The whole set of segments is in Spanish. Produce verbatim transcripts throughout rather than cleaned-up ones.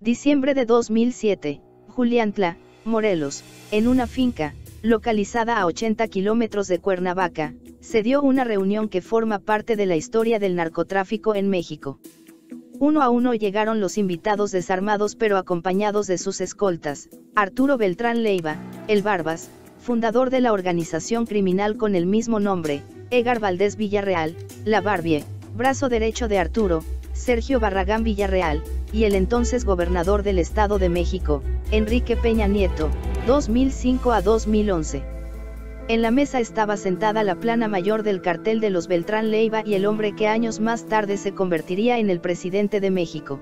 Diciembre de dos mil siete, Juliantla, Morelos, en una finca, localizada a ochenta kilómetros de Cuernavaca, se dio una reunión que forma parte de la historia del narcotráfico en México. Uno a uno llegaron los invitados desarmados pero acompañados de sus escoltas: Arturo Beltrán Leiva, el Barbas, fundador de la organización criminal con el mismo nombre; Edgar Valdés Villarreal, la Barbie, brazo derecho de Arturo; Sergio Barragán Villarreal, y el entonces gobernador del Estado de México, Enrique Peña Nieto, dos mil cinco a dos mil once. En la mesa estaba sentada la plana mayor del cartel de los Beltrán Leiva y el hombre que años más tarde se convertiría en el presidente de México.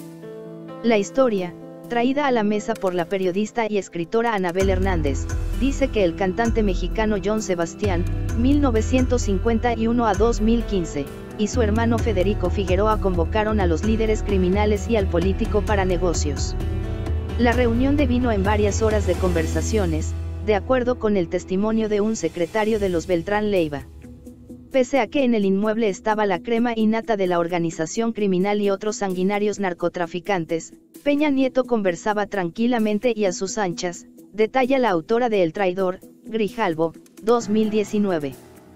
La historia, traída a la mesa por la periodista y escritora Anabel Hernández, dice que el cantante mexicano John Sebastián, mil novecientos cincuenta y uno a dos mil quince, y su hermano Federico Figueroa convocaron a los líderes criminales y al político para negocios. La reunión devino en varias horas de conversaciones, de acuerdo con el testimonio de un secretario de los Beltrán Leiva. Pese a que en el inmueble estaba la crema innata de la organización criminal y otros sanguinarios narcotraficantes, Peña Nieto conversaba tranquilamente y a sus anchas, detalla la autora de El Traidor, Grijalvo, dos mil diecinueve.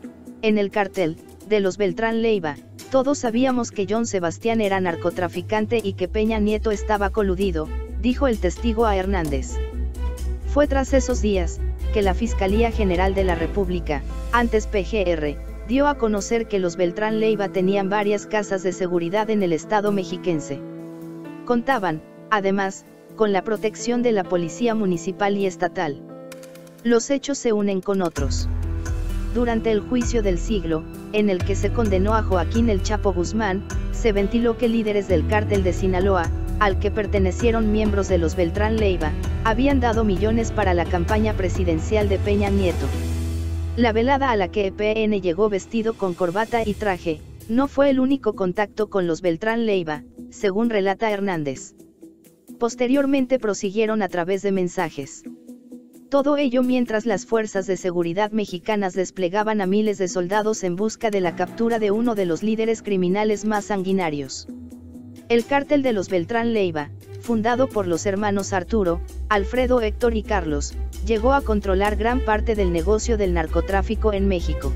En el cartel de los Beltrán Leiva, todos sabíamos que John Sebastián era narcotraficante y que Peña Nieto estaba coludido, dijo el testigo a Hernández. Fue tras esos días, que la Fiscalía General de la República, antes P G R, dio a conocer que los Beltrán Leiva tenían varias casas de seguridad en el estado mexiquense. Contaban, además, con la protección de la Policía Municipal y Estatal. Los hechos se unen con otros. Durante el juicio del siglo, en el que se condenó a Joaquín El Chapo Guzmán, se ventiló que líderes del cártel de Sinaloa, al que pertenecieron miembros de los Beltrán Leiva, habían dado millones para la campaña presidencial de Peña Nieto. La velada a la que E P N llegó vestido con corbata y traje, no fue el único contacto con los Beltrán Leiva, según relata Hernández. Posteriormente prosiguieron a través de mensajes. Todo ello mientras las fuerzas de seguridad mexicanas desplegaban a miles de soldados en busca de la captura de uno de los líderes criminales más sanguinarios. El cártel de los Beltrán Leiva, fundado por los hermanos Arturo, Alfredo, Héctor y Carlos, llegó a controlar gran parte del negocio del narcotráfico en México.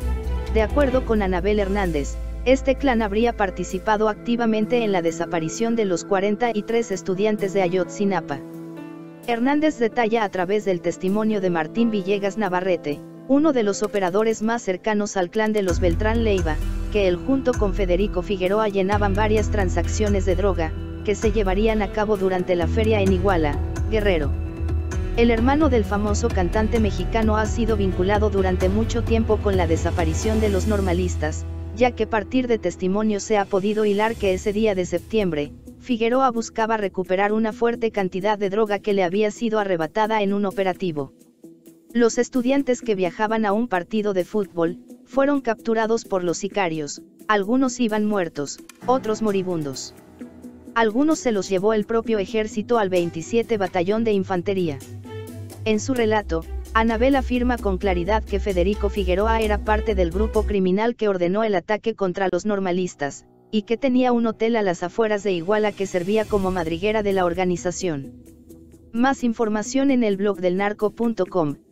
De acuerdo con Anabel Hernández, este clan habría participado activamente en la desaparición de los cuarenta y tres estudiantes de Ayotzinapa. Hernández detalla a través del testimonio de Martín Villegas Navarrete, uno de los operadores más cercanos al clan de los Beltrán Leiva, que él junto con Federico Figueroa llenaban varias transacciones de droga, que se llevarían a cabo durante la feria en Iguala, Guerrero. El hermano del famoso cantante mexicano ha sido vinculado durante mucho tiempo con la desaparición de los normalistas, ya que a partir de testimonios se ha podido hilar que ese día de septiembre, Figueroa buscaba recuperar una fuerte cantidad de droga que le había sido arrebatada en un operativo. Los estudiantes que viajaban a un partido de fútbol, fueron capturados por los sicarios, algunos iban muertos, otros moribundos. Algunos se los llevó el propio ejército al veintisiete Batallón de Infantería. En su relato, Anabel afirma con claridad que Federico Figueroa era parte del grupo criminal que ordenó el ataque contra los normalistas, y que tenía un hotel a las afueras de Iguala que servía como madriguera de la organización. Más información en el blog del narco punto com.